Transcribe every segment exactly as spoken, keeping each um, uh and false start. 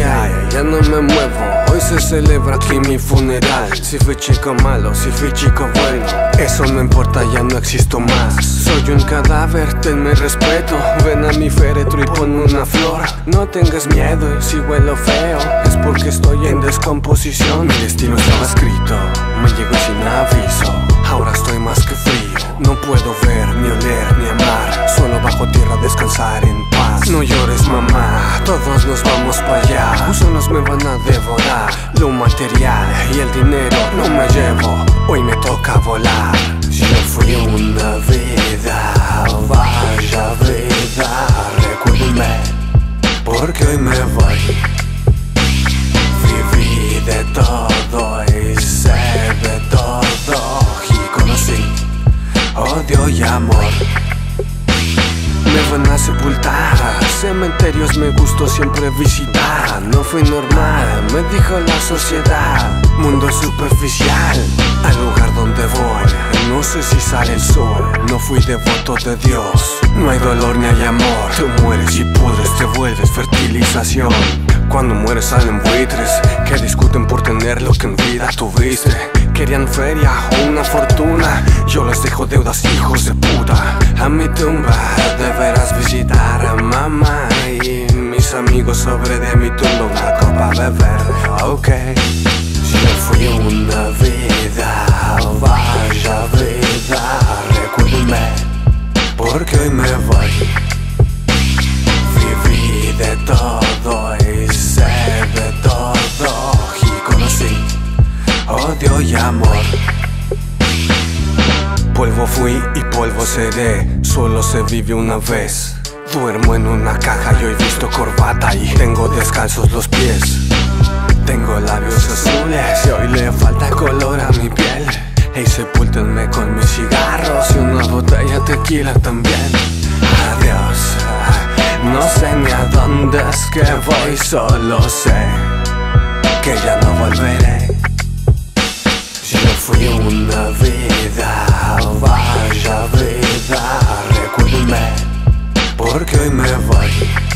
calle, ya no me muevo. Hoy se celebra aquí mi funeral. Si fui chico malo, si fui chico bueno, eso no importa, ya no existo más. Soy un cadáver, tenme respeto. Ven a mi féretro y ponme una flor. No tengas miedo y si huelo feo, es porque estoy en descomposición. Mi destino estaba escrito, me llegó sin aviso. Ahora estoy más que frío, no puedo ver, ni oler, ni amar. Solo bajo tierra descansar en paz. No llores, mamá, todos nos vamos para allá. Usos me van a devorar. Lo material y el dinero no me llevo, hoy me toca volar. Yo fui una vida, vaya vida, recuérdame, porque hoy me voy. Viví de todo y sé de todo, y conocí odio y amor. Me van a sepultar, cementerios me gustó siempre visitar. No fui normal, me dijo la sociedad. Mundo superficial, al lugar donde voy, no sé si sale el sol. No fui devoto de Dios, no hay dolor ni hay amor. Tú mueres y pudres, te vuelves fertilización. Cuando mueres salen buitres que discuten por tener lo que en vida tuviste. Querían feria o una fortuna, yo les dejo deudas, hijos de puta. A mi tumba deberás visitar a mamá y mis amigos sobre de mi tumba una copa beber, ok. Yo fui una vida, vaya vida, recuérdame, porque hoy me voy. Viví de todo y sé de todo, y conocí odio y amor. Polvo fui y polvo seré, solo se vive una vez. Duermo en una caja y hoy visto corbata y tengo descalzos los pies. Tengo labios azules y hoy le falta color a mi piel. Hey, sepúltenme con mis cigarros y una botella de tequila también. Adiós, no sé ni a dónde es que voy, solo sé que ya no volveré. Yo fui una vida, vaya vida, recuérdame, porque hoy me voy.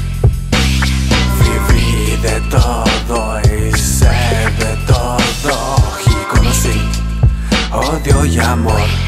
Viví de todo y sé de todo, y conocí odio y amor.